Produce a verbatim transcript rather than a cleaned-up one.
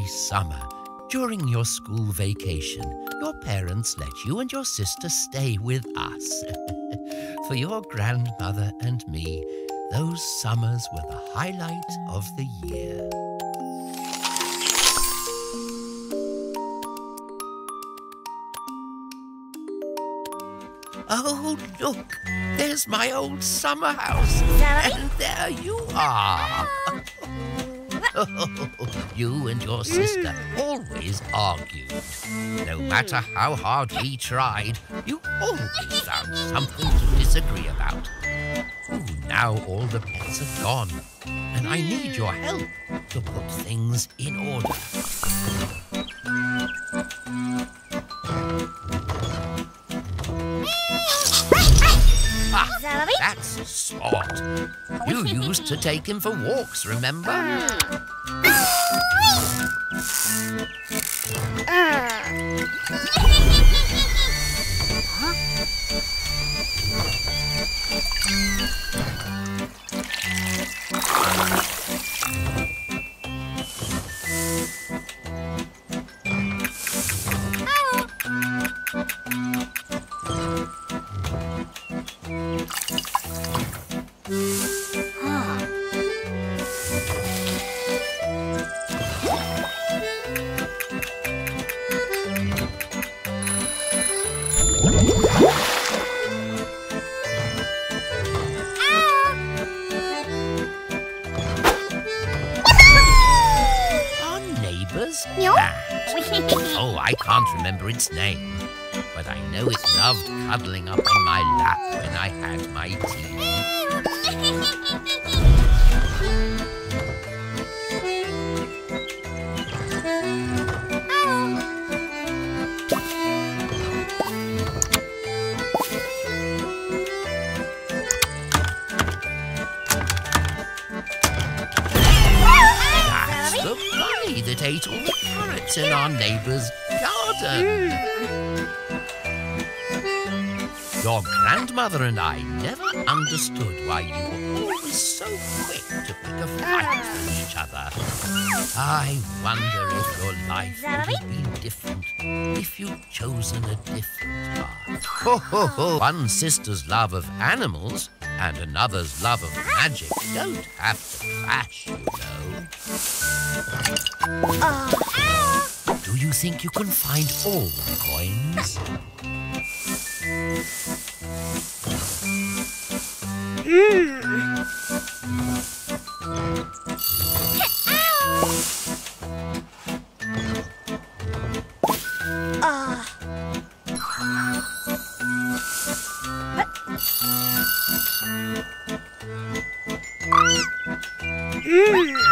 summer, during your school vacation, your parents let you and your sister stay with us. For your grandmother and me, those summers were the highlight of the year. Oh, look! There's my old summer house! And there you are! You and your sister always argued. No matter how hard we tried, you always found something to disagree about. Oh, now all the pets are gone, and I need your help to put things in order. Ah, that's smart. You used to take him for walks, remember? Oh, I can't remember its name, but I know it loved cuddling up on my lap when I had my tea. That's the bunny that ate all the carrots in our neighbour's garden. Your grandmother and I never understood why you were always so quick to pick a fight with each other. I wonder if your life would have been different if you'd chosen a different path. Ho, ho, ho. One sister's love of animals and another's love of magic don't have to clash, you know. Uh, Do you think you can find all the coins? Mm. Uh. Mm.